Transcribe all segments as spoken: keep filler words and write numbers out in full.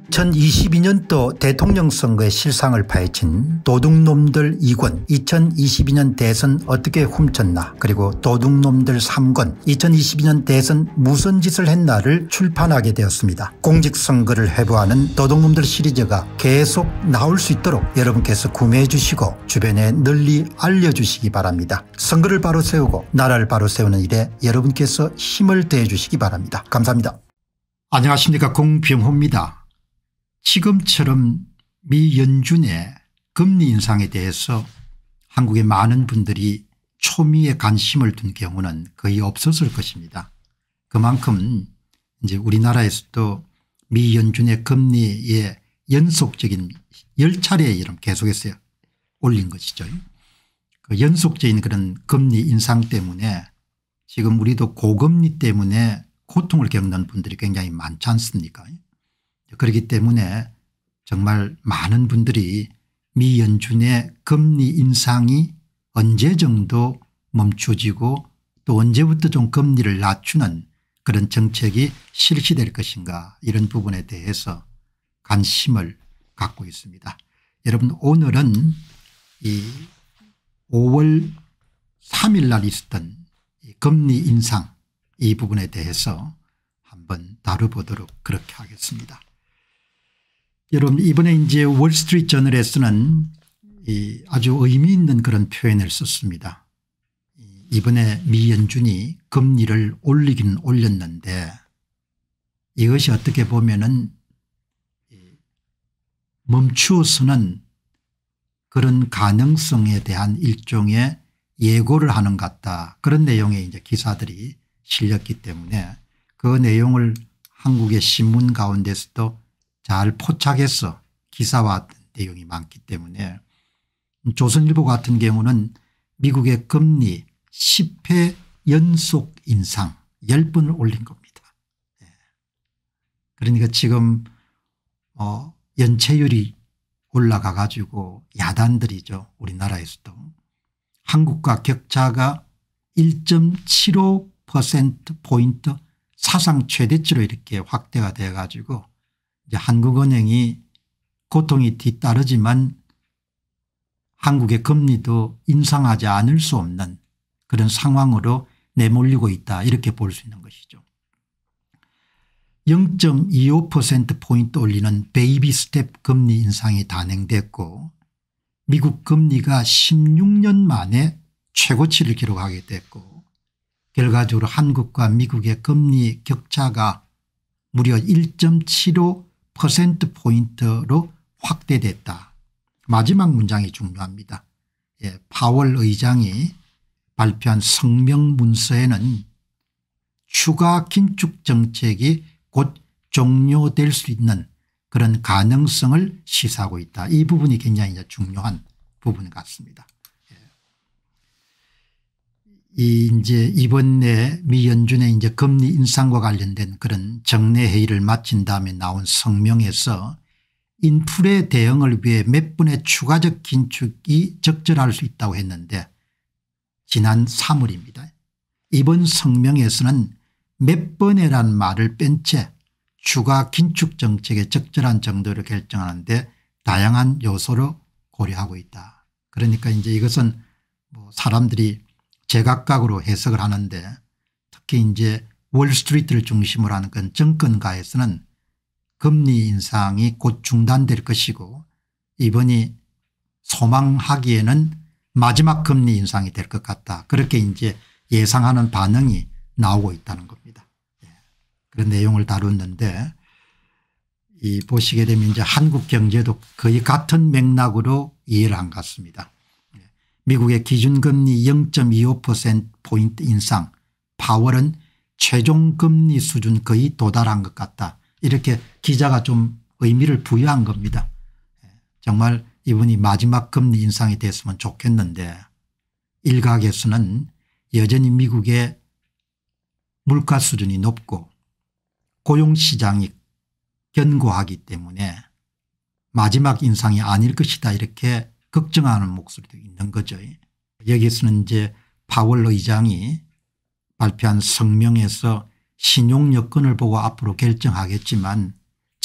이천이십이 년도 대통령 선거의 실상을 파헤친 도둑놈들 이 권 이천이십이 년 대선 어떻게 훔쳤나 그리고 도둑놈들 삼 권 이천이십이 년 대선 무슨 짓을 했나를 출판하게 되었습니다. 공직선거를 회부하는 도둑놈들 시리즈가 계속 나올 수 있도록 여러분께서 구매해 주시고 주변에 널리 알려주시기 바랍니다. 선거를 바로 세우고 나라를 바로 세우는 일에 여러분께서 힘을 대해 주시기 바랍니다. 감사합니다. 안녕하십니까, 공병호입니다. 지금처럼 미 연준의 금리 인상에 대해서 한국의 많은 분들이 초미의 관심을 둔 경우는 거의 없었을 것입니다. 그만큼 이제 우리나라에서도 미 연준의 금리의 연속적인 열 차례 이름 계속해서 올린 것이죠. 그 연속적인 그런 금리 인상 때문에 지금 우리도 고금리 때문에 고통을 겪는 분들이 굉장히 많지 않습니까? 그렇기 때문에 정말 많은 분들이 미 연준의 금리 인상이 언제 정도 멈춰지고 또 언제부터 좀 금리를 낮추는 그런 정책이 실시될 것인가, 이런 부분에 대해서 관심을 갖고 있습니다. 여러분, 오늘은 이 오월 삼일 날 있었던 이 금리 인상 이 부분에 대해서 한번 다뤄보도록 그렇게 하겠습니다. 여러분, 이번에 이제 월스트리트 저널에서는 이 아주 의미 있는 그런 표현을 썼습니다. 이번에 미 연준이 금리를 올리긴 올렸는데 이것이 어떻게 보면은 멈추어서는 그런 가능성에 대한 일종의 예고를 하는 것 같다, 그런 내용의 이제 기사들이 실렸기 때문에 그 내용을 한국의 신문 가운데서도 잘 포착해서 기사화된 내용이 많기 때문에 조선일보 같은 경우는 미국의 금리 십 회 연속 인상 십 번을 올린 겁니다. 그러니까 지금 어 연체율이 올라가 가지고 야단들이죠. 우리나라에서도 한국과 격차가 일 점 칠오 퍼센트 포인트 사상 최대치로 이렇게 확대가 되어 가지고 이제 한국은행이 고통이 뒤따르지만 한국의 금리도 인상하지 않을 수 없는 그런 상황으로 내몰리고 있다, 이렇게 볼 수 있는 것이죠. 영 점 이오 퍼센트 포인트 올리는 베이비 스텝 금리 인상이 단행됐고 미국 금리가 십육 년 만에 최고치를 기록하게 됐고 결과적으로 한국과 미국의 금리 격차가 무려 일 점 칠오 퍼센트 포인트로 확대됐다. 마지막 문장이 중요합니다. 예, 파월 의장이 발표한 성명 문서에는 추가 긴축 정책이 곧 종료될 수 있는 그런 가능성을 시사하고 있다. 이 부분이 굉장히 이제 중요한 부분 같습니다. 이 이제 이번에 미 연준의 이제 금리 인상과 관련된 그런 정례 회의를 마친 다음에 나온 성명에서 인플레 대응을 위해 몇 번의 추가적 긴축이 적절할 수 있다고 했는데 지난 삼월입니다. 이번 성명에서는 몇 번이라는 말을 뺀 채 추가 긴축 정책의 적절한 정도를 결정하는데 다양한 요소로 고려하고 있다. 그러니까 이제 이것은 뭐 사람들이 제각각으로 해석을 하는데 특히 이제 월스트리트를 중심으로 하는 건 정권가에서는 금리 인상이 곧 중단될 것이고 이번이 소망하기에는 마지막 금리 인상이 될 것 같다, 그렇게 이제 예상하는 반응이 나오고 있다는 겁니다. 그런 내용을 다뤘는데 이 보시게 되면 이제 한국 경제도 거의 같은 맥락으로 이해를 한 것 같습니다. 미국의 기준금리 영 점 이오 퍼센트 포인트 인상, 파월은 최종금리 수준 거의 도달한 것 같다, 이렇게 기자가 좀 의미를 부여한 겁니다. 정말 이분이 마지막 금리 인상이 됐으면 좋겠는데 일각에서는 여전히 미국의 물가 수준이 높고 고용시장이 견고하기 때문에 마지막 인상이 아닐 것이다, 이렇게 걱정하는 목소리도 있는 거죠. 여기서는 이제 파월 의장이 발표한 성명에서 신용 여건을 보고 앞으로 결정하겠지만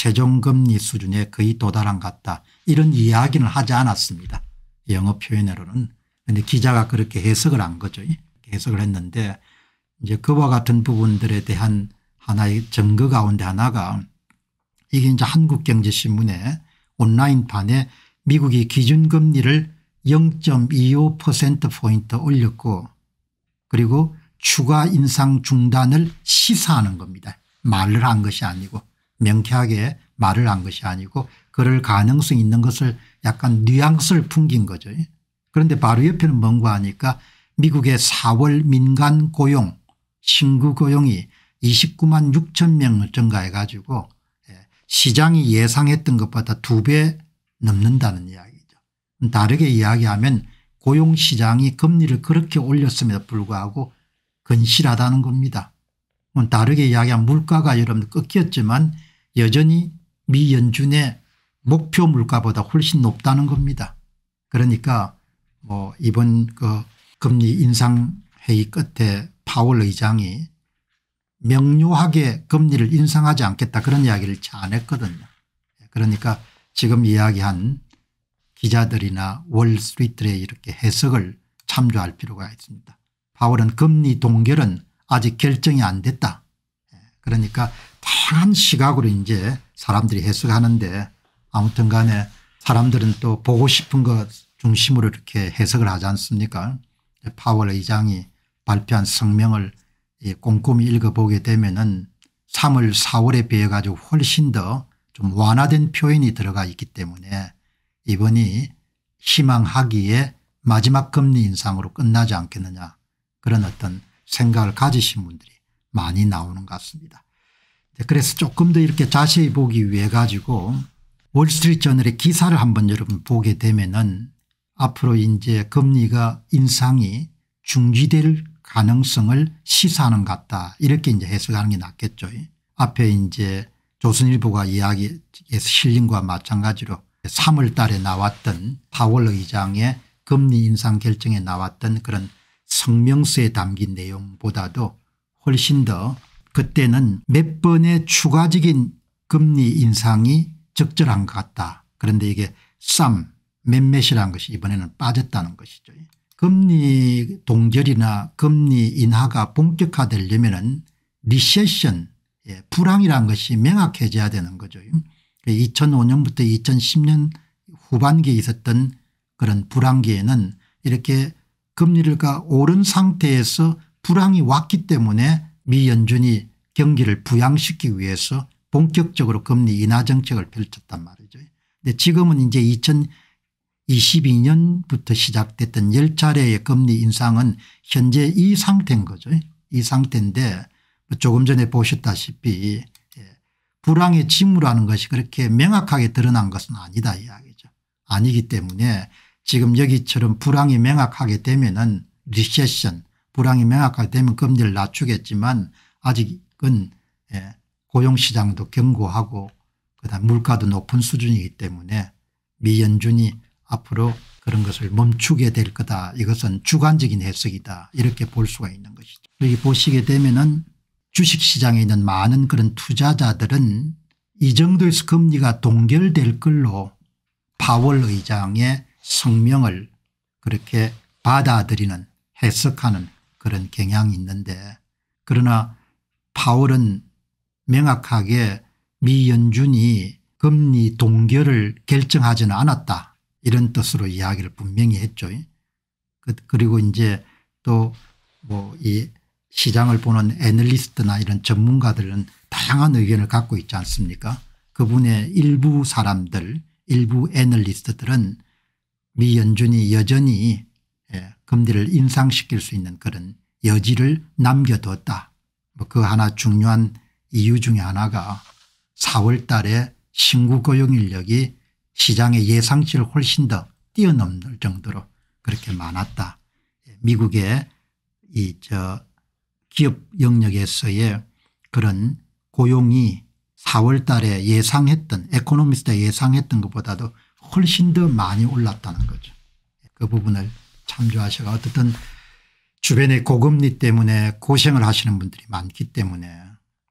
최종금리 수준에 거의 도달한 것 같다. 이런 이야기는 하지 않았습니다. 영어 표현으로는. 그런데 기자가 그렇게 해석을 한 거죠. 해석을 했는데 이제 그와 같은 부분들에 대한 하나의 증거 가운데 하나가 이게 이제 한국경제신문에 온라인판에 미국이 기준금리를 영 점 이오 퍼센트포인트 올렸고 그리고 추가 인상 중단을 시사하는 겁니다. 말을 한 것이 아니고 명쾌하게 말을 한 것이 아니고 그럴 가능성이 있는 것을 약간 뉘앙스를 풍긴 거죠. 그런데 바로 옆에는 뭔가 하니까 미국의 사월 민간 고용 신규 고용이 이십구만 육천 명을 증가해 가지고 시장이 예상했던 것보다 두 배 넘는다는 이야기죠. 다르게 이야기하면 고용시장이 금리를 그렇게 올렸음에도 불구하고 건실하다는 겁니다. 다르게 이야기하면 물가가 여러분들 꺾였지만 여전히 미 연준의 목표 물가보다 훨씬 높다는 겁니다. 그러니까 뭐 이번 그 금리 인상 회의 끝에 파월 의장이 명료하게 금리를 인상하지 않겠다 그런 이야기를 잘 안 했거든요. 그러니까 지금 이야기한 기자들이나 월스트리트의 이렇게 해석을 참조할 필요가 있습니다. 파월은 금리 동결은 아직 결정이 안 됐다. 그러니까 다양한 시각으로 이제 사람들이 해석하는데 아무튼 간에 사람들은 또 보고 싶은 것 중심으로 이렇게 해석을 하지 않습니까? 파월 의장이 발표한 성명을 꼼꼼히 읽어보게 되면은 삼월 사월에 비해 가지고 훨씬 더 좀 완화된 표현이 들어가 있기 때문에 이번이 희망하기에 마지막 금리 인상으로 끝나지 않겠느냐 그런 어떤 생각을 가지신 분들이 많이 나오는 것 같습니다. 그래서 조금 더 이렇게 자세히 보기 위해 가지고 월스트리트 저널의 기사를 한번 여러분 보게 되면은 앞으로 이제 금리가 인상이 중지될 가능성을 시사하는 것 같다 이렇게 이제 해석하는 게 낫겠죠. 앞에 이제 조선일보가 이야기에서 실린 것과 마찬가지로 삼월 달에 나왔던 파월 의장의 금리 인상 결정에 나왔던 그런 성명서에 담긴 내용보다도 훨씬 더 그때는 몇 번의 추가적인 금리 인상이 적절한 것 같다. 그런데 이게 쌈 몇몇이라는 것이 이번에는 빠졌다는 것이죠. 금리 동결이나 금리 인하가 본격화되려면 리세션 예, 불황이라는 것이 명확해져야 되는 거죠. 이천오 년부터 이천십 년 후반기에 있었던 그런 불황기에는 이렇게 금리가 오른 상태에서 불황이 왔기 때문에 미 연준이 경기를 부양시키기 위해서 본격적으로 금리 인하 정책을 펼쳤단 말이죠. 근데 지금은 이제 이천이십이 년부터 시작됐던 열 차례의 금리 인상은 현재 이 상태인 거죠. 이 상태인데 조금 전에 보셨다시피 불황의 징후라는 것이 그렇게 명확하게 드러난 것은 아니다 이야기죠. 아니기 때문에 지금 여기처럼 불황이 명확하게 되면은 리세션 불황이 명확하게 되면 금리를 낮추겠지만 아직은 고용시장도 견고하고 그다음 물가도 높은 수준이기 때문에 미 연준이 앞으로 그런 것을 멈추게 될 거다. 이것은 주관적인 해석이다. 이렇게 볼 수가 있는 것이죠. 여기 보시게 되면은 주식시장에 있는 많은 그런 투자자들은 이 정도에서 금리가 동결될 걸로 파월 의장의 성명을 그렇게 받아들이는 해석하는 그런 경향이 있는데 그러나 파월은 명확하게 미 연준이 금리 동결을 결정하지는 않았다. 이런 뜻으로 이야기를 분명히 했죠. 그리고 이제 또 뭐 이 시장을 보는 애널리스트나 이런 전문가들은 다양한 의견을 갖고 있지 않습니까? 그분의 일부 사람들 일부 애널리스트들은 미 연준이 여전히 금리를 인상시킬 수 있는 그런 여지를 남겨뒀다. 뭐 그 하나 중요한 이유 중에 하나가 사월 달에 신규 고용 인력이 시장의 예상치를 훨씬 더 뛰어넘을 정도로 그렇게 많았다. 미국의 이 저 기업 영역에서의 그런 고용이 사월 달에 예상했던 에코노미스트가 예상했던 것보다도 훨씬 더 많이 올랐다는 거죠. 그 부분을 참조하셔가 어떻든 주변의 고금리 때문에 고생을 하시는 분들이 많기 때문에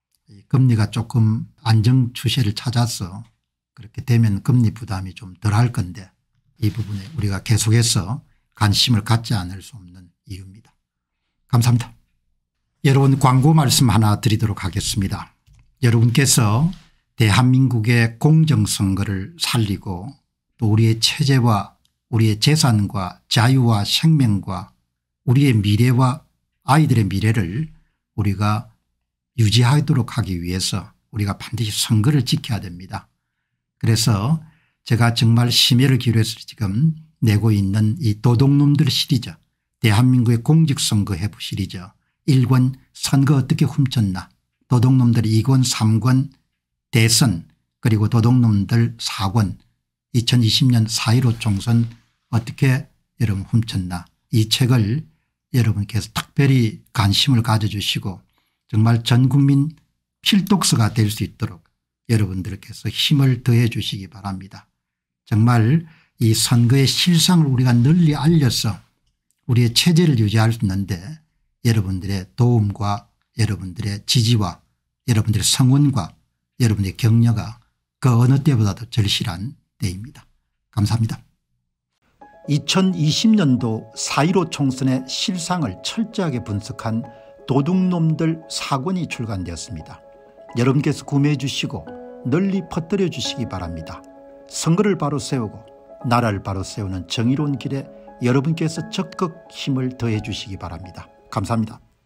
금리가 조금 안정 추세를 찾아서 그렇게 되면 금리 부담이 좀 덜할 건데 이 부분에 우리가 계속해서 관심을 갖지 않을 수 없는 이유입니다. 감사합니다. 여러분 광고 말씀 하나 드리도록 하겠습니다. 여러분께서 대한민국의 공정선거를 살리고 또 우리의 체제와 우리의 재산과 자유와 생명과 우리의 미래와 아이들의 미래를 우리가 유지하도록 하기 위해서 우리가 반드시 선거를 지켜야 됩니다. 그래서 제가 정말 심혈을 기울여서 지금 내고 있는 이 도둑놈들 시리즈 대한민국의 공직선거 해부 시리즈 일 권 선거 어떻게 훔쳤나 도둑놈들 이 권 삼 권 대선 그리고 도둑놈들 사 권 이천이십 년 사 일오 총선 어떻게 여러분 훔쳤나 이 책을 여러분께서 특별히 관심을 가져주시고 정말 전 국민 필독서가 될 수 있도록 여러분들께서 힘을 더해 주시기 바랍니다. 정말 이 선거의 실상을 우리가 널리 알려서 우리의 체제를 유지할 수 있는데 여러분들의 도움과 여러분들의 지지와 여러분들의 성원과 여러분들의 격려가 그 어느 때보다도 절실한 때입니다. 감사합니다. 이천이십 년도 사 일오 총선의 실상을 철저하게 분석한 도둑놈들 사 권이 출간되었습니다. 여러분께서 구매해 주시고 널리 퍼뜨려 주시기 바랍니다. 선거를 바로 세우고 나라를 바로 세우는 정의로운 길에 여러분께서 적극 힘을 더해 주시기 바랍니다. 감사합니다.